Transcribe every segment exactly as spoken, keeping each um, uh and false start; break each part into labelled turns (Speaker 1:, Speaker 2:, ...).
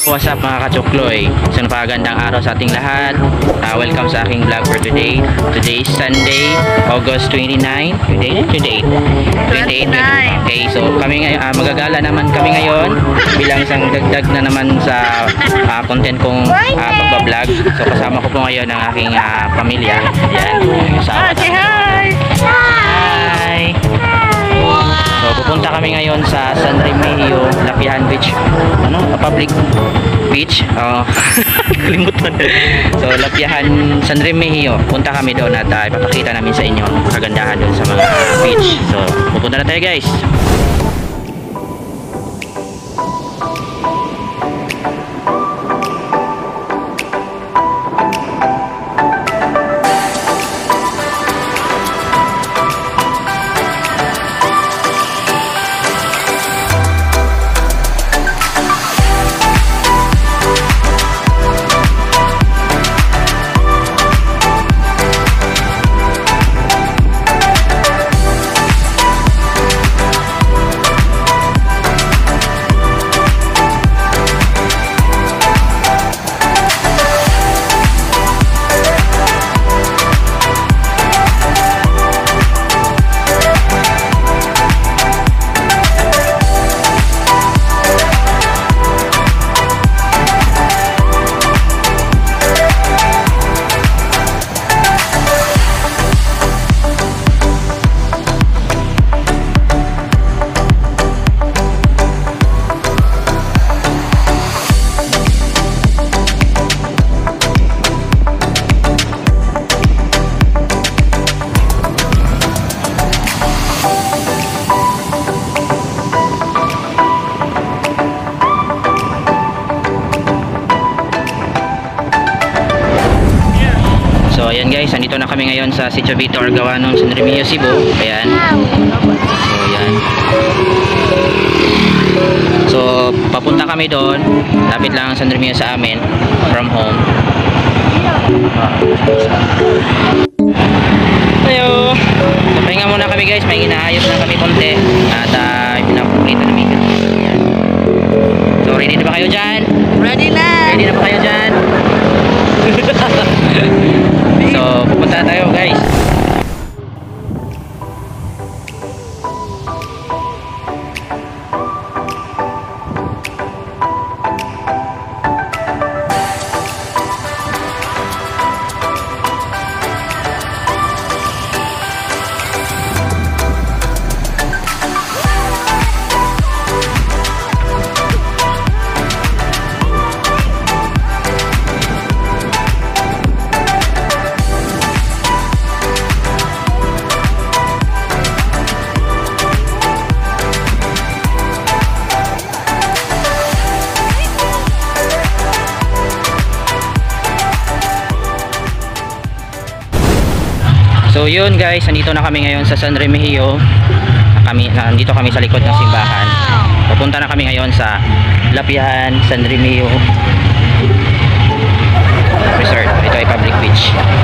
Speaker 1: What's up mga kachukloy? Isang napakagandang araw sa ating lahat. uh, Welcome sa aking vlog for today. Today is Sunday, August twenty-nine, twenty-eight, twenty-eight, twenty-eight. Okay, so kami ngayon, uh, magagala naman kami ngayon bilang isang dagdag na naman sa uh, content kong uh, pagbablog. So kasama ko po ngayon ang aking uh, pamilya. Ayan, sa
Speaker 2: say hi!
Speaker 1: Hi! So pupunta kami ngayon sa San Remigio, Lapihan Beach. Ano? Public beach. Oh. Kalimutan. So Lapihan, San Remigio. Punta kami doon at uh, ipapakita namin sa inyo ang kagandahan doon sa mga beach. So pupunta na tayo guys. So ayan guys, andito na kami ngayon sa Sitio Victor Argawanon, San Remigio, Cebu. Ayan. So ayan. So papunta kami doon. Lapit lang ang San Remigio sa amin from home. Ayo. So, pahinga muna kami guys, may inaayos na kami konti at uh, pinapulitan namin. Ayan. So ready na ba kayo dyan?
Speaker 2: Ready na!
Speaker 1: Ready na ba kayo dyan? So, pupunta tayo guys. So yun guys, nandito na kami ngayon sa San Remigio. Kami, nandito kami sa likod ng simbahan. Pupunta na kami ngayon sa Lapihan, San Remigio Resort. Ito ay public beach.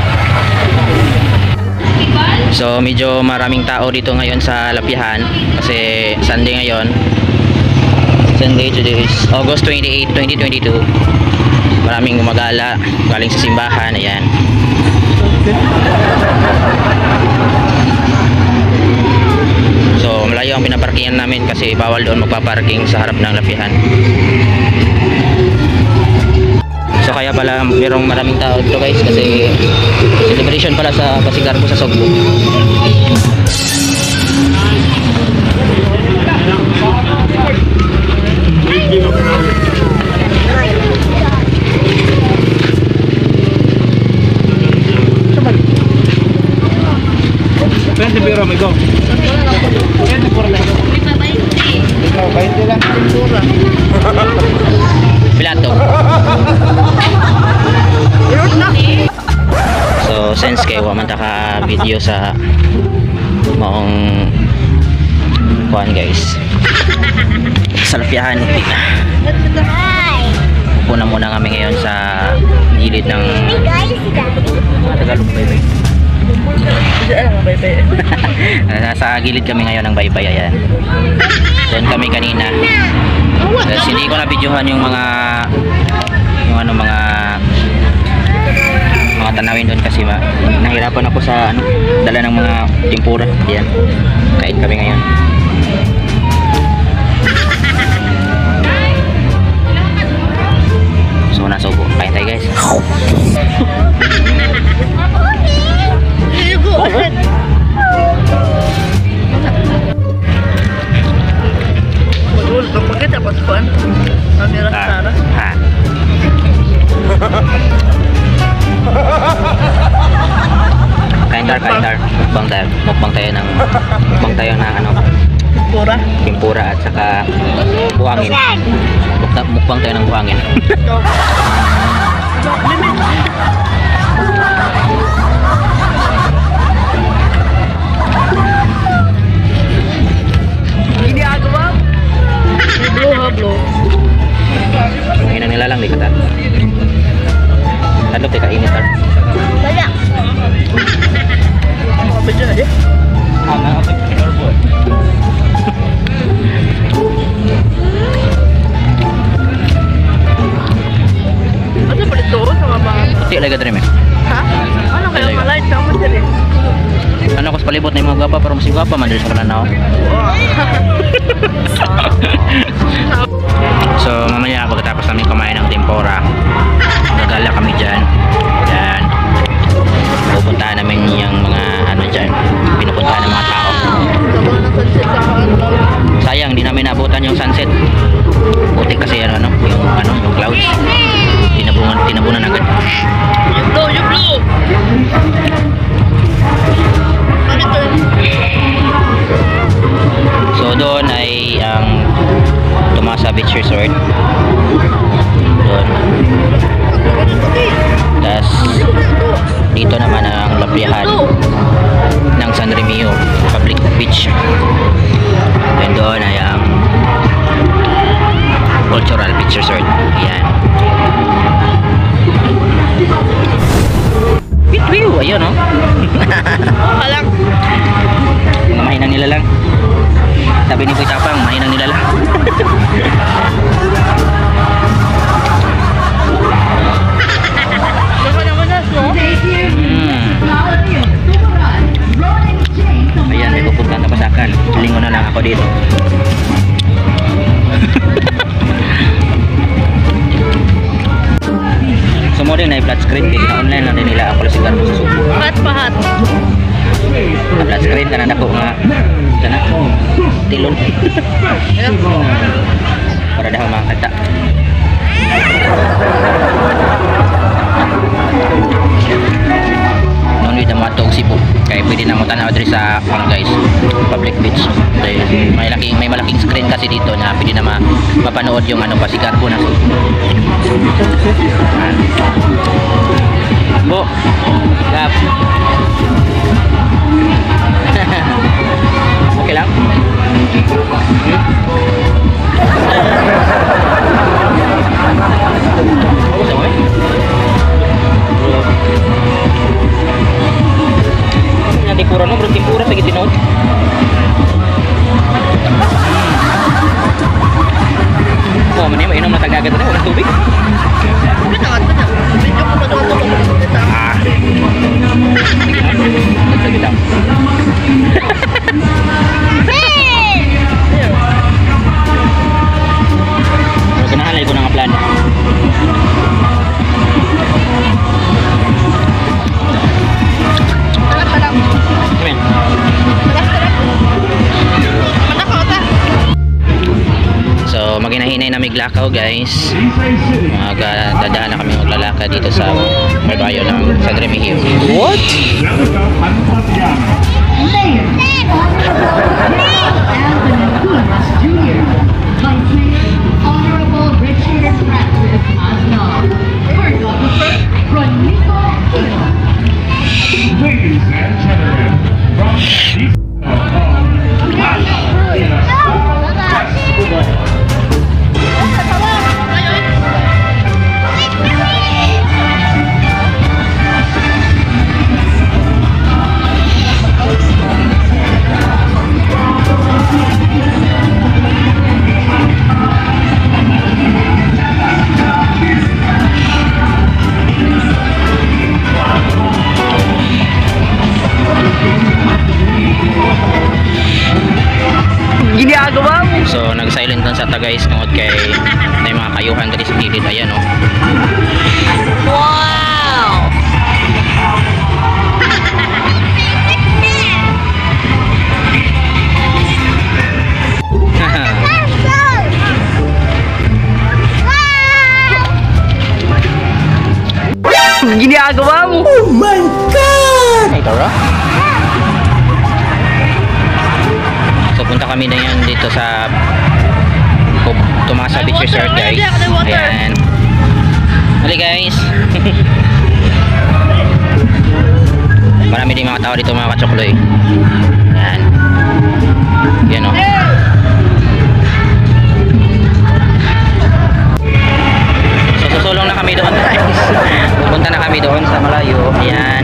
Speaker 1: So medyo maraming tao dito ngayon sa Lapihan kasi Sunday ngayon. Sunday, today is August twenty-eighth, twenty twenty-two. Maraming gumagala galing sa simbahan. Ayan. So malayo ang pinaparkingan namin kasi bawal doon magpaparking sa harap ng Lapihan. So kaya pala mayroong maraming tao dito guys kasi celebration pala sa Pasigarbo sa Sogbo.
Speaker 3: twenty pero may go. twenty por lang. Ikaw, twenty lang.
Speaker 1: Pilato. So, sense kayo, man ta ka video sa maong kuhan guys. Sa Lapihan. Upo na muna kami ngayon sa gilid ng Tagalog bye-bye. Nasa gilid kami ngayon ng baybay. Ayan. Doon kami kanina. Tapos hindi ko na videohan yung mga yung ano mga mga tanawin doon kasi ma nahirapan ako sa ano dala ng mga tempura. Yan. Kain kami ngayon. So nasa upo. Kain tayo guys.
Speaker 3: Betul, pakai dapat fun. Kamera sana.
Speaker 1: Ha. Kain tar, kain tar. Mukbang tayo. Mukbang tayo ng mukbang tayo ng ano
Speaker 3: Pura.
Speaker 1: tempura at saka buhangin. Mukbang, mukbang tayo ng buhangin.
Speaker 3: Ini agama. Hablo, hablo.
Speaker 1: Ngayon ang nilalang di ka tar. Ano tayo kainit tar?
Speaker 3: Banyak. Apa je aja?
Speaker 1: Ano ako?
Speaker 3: Ada pada turun sama bang.
Speaker 1: Ti lagi tadi me.
Speaker 3: Hah? Ano kayo
Speaker 1: Talaga.
Speaker 3: malay sama tadi?
Speaker 1: Ano ko sa palibot na yung mga gwapa pero masig gwapa man dito sa pananaw. So mamaya pagkatapos namin kumain ng tempura, gagala kami dyan. Yan. Pupuntahan namin yung mga ano dyan, pinupuntahan ng mga tao. Sayang di namin naabutan yung sunset. Putik kasi ano, ano yung ano yung clouds. Tinabunan tinabunan agad.
Speaker 3: You blow, you blow. Ano to?
Speaker 1: So doon ay ang Tumasa Beach Resort. Doon. Tas dito naman ang lapihan ng San Remio Public Beach. And doon ay ang Cultural Beach Resort. Ayan. Bitwiw! Ayun o.
Speaker 3: Halang.
Speaker 1: Mga mahinang nila lang. Sabi ni Boy Tapang, mahinang nila lang.
Speaker 3: Baka naman nas, no?
Speaker 1: Hmm. Ayan, may pupunta na pasakan. Lingon na lang ako dito. So mo din ay flat screen din na online lang din nila ako sigar mo sa subo.
Speaker 3: Pahat, pahat.
Speaker 1: Na flat screen kanan ako nga sana tilon. Para daw makita. Noon with mga tog sipo. Kaya pwede na mo tanaw diri sa ano guys, public beach. Dahil may laking may malaking screen kasi dito na pwede na ma mapanood yung ano pa sigar po na subo. Bo. Gap. Okay lang? Oh, sama eh? Nanti pura no, berarti pura pagi tinod. Oh, mana mainom na tagagat na walang tubig.
Speaker 3: Betul, betul. Medyo ko betul betul.
Speaker 1: Ah. Kita kita. Ganahan lagi ko ng plan.
Speaker 3: Sarap, sarap.
Speaker 1: Amen.
Speaker 3: Sarap, sarap. Mana ka ta?
Speaker 1: So maginahinay na miglakaw guys. Magdadaan na kami maglalakad dito sa barbayo ng San Remigio. What?
Speaker 2: Honorable Richard Francis Masno.
Speaker 4: Ladies and gentlemen, from the
Speaker 1: sa ta guys tungod kay may mga kayuhan diri sa gilid. Ayan oh.
Speaker 3: Wow!
Speaker 1: Ginagawa mo? Oh my God! Ay, tara. So, punta kami na yan dito sa Tumasa Beach Resort, guys. Ayan. Hali, guys. Marami din mga tao dito, mga katsukloy. Ayan. Yan, o. So, susulong na kami doon, guys. Pupunta na kami doon sa malayo. Ayan.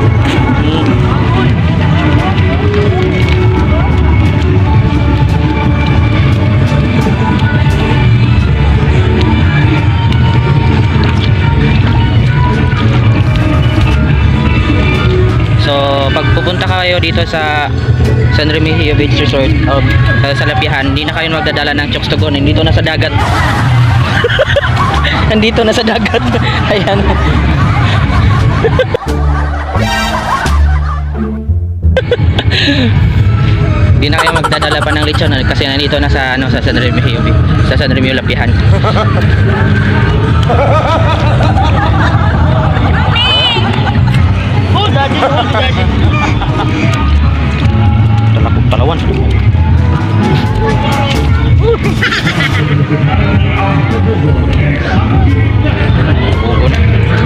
Speaker 1: So, pag pupunta kayo dito sa San Remigio Beach Resort o sa Salapihan, hindi na kayo magdadala ng chokes to go. Nandito na sa dagat. Nandito na sa dagat. Ayan. Hindi na kayo magdadala pa ng lechon kasi nandito na sa ano sa San Remigio sa San Remigio Lapihan.
Speaker 3: Oh, daddy, oh, daddy.
Speaker 1: Talakot talawan. Bugo na.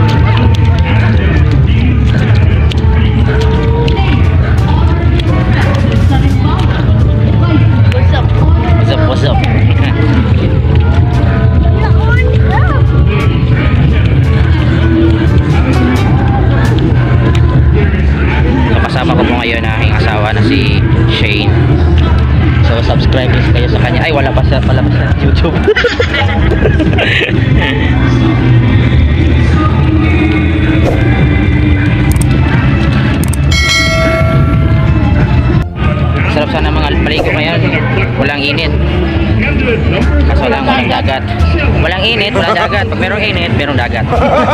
Speaker 3: What's up?
Speaker 1: What's up, what's up? So, kasama ko po ngayon ang aking asawa na si Shane. So, subscribe please kayo sa kanya. Ay, wala pa sa, wala pa sa YouTube. Sarap sana mga paligo ngayon. Walang init. Kaso lang walang dagat. Walang init, walang dagat. Pag merong init, merong dagat.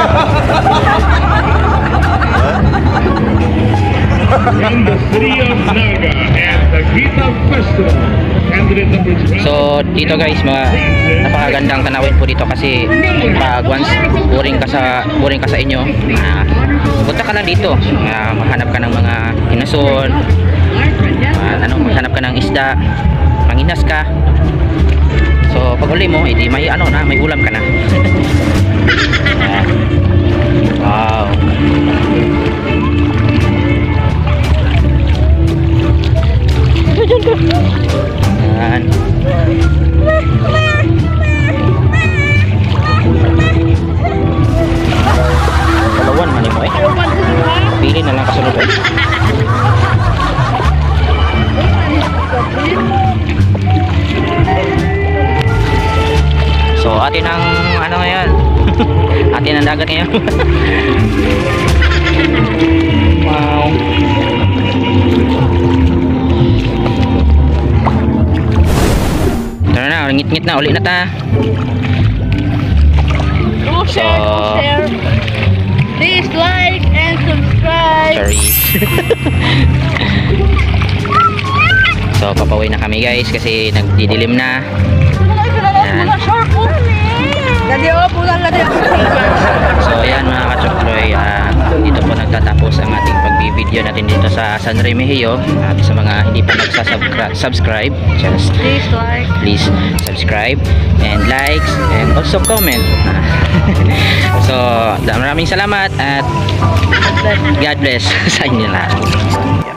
Speaker 4: From the city of Naga and the Gita Festival, candidate number twelve.
Speaker 1: So dito guys, mga napakagandang tanawin po dito kasi pag once boring ka sa boring ka sa inyo, uh, punta ka lang dito. Uh, mahanap ka ng mga inason, uh, ano, maghanap ka ng isda, manginas ka. So pag uli mo, edi may ano na, may ulam ka na. uh, wow. Yan. Dalawan man mo eh. Pili na lang kasunod eh. So atin ang ano ngayon. Atin ang dagat ngayon. Wow. Tara na, ngit-ngit na, uli na ta.
Speaker 3: Go share, go share. Please like and subscribe.
Speaker 1: Sorry. So, papaway na kami guys kasi nagdidilim na. Yan.
Speaker 3: Daddy, oh, pulang daddy.
Speaker 1: So, ayan mga katsukloy, uh, dito po nagtatapos ang ating pagbibideo natin dito sa San Remigio. At sa mga hindi pa nagsasubscribe, just
Speaker 3: Please like.
Speaker 1: please subscribe and likes and also comment. So, maraming salamat at God bless sa inyo lahat.